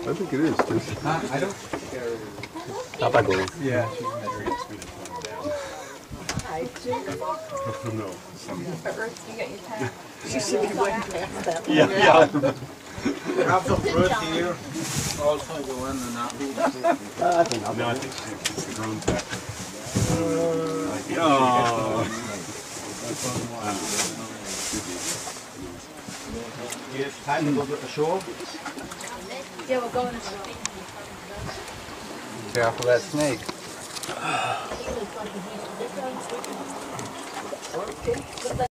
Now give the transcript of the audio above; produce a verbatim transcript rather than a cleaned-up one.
I think it is. Huh? I don't Papa Gull. Yeah, she's measuring speed down. Hi, No. you got your tag. She should be way past that. Yeah, yeah. Have some fruit here. Also go in and not be. Uh, I think I'll no, I think she, it's the grown pack. Uh, oh. Yes, time to go to the shore. Yeah, we're going to. Careful that snake. Okay.